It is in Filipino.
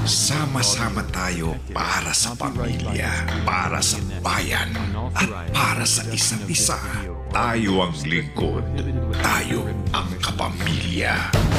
Sama-sama tayo para sa pamilya, para sa bayan, at para sa isa't isa. Tayo ang lingkod, tayo ang kapamilya.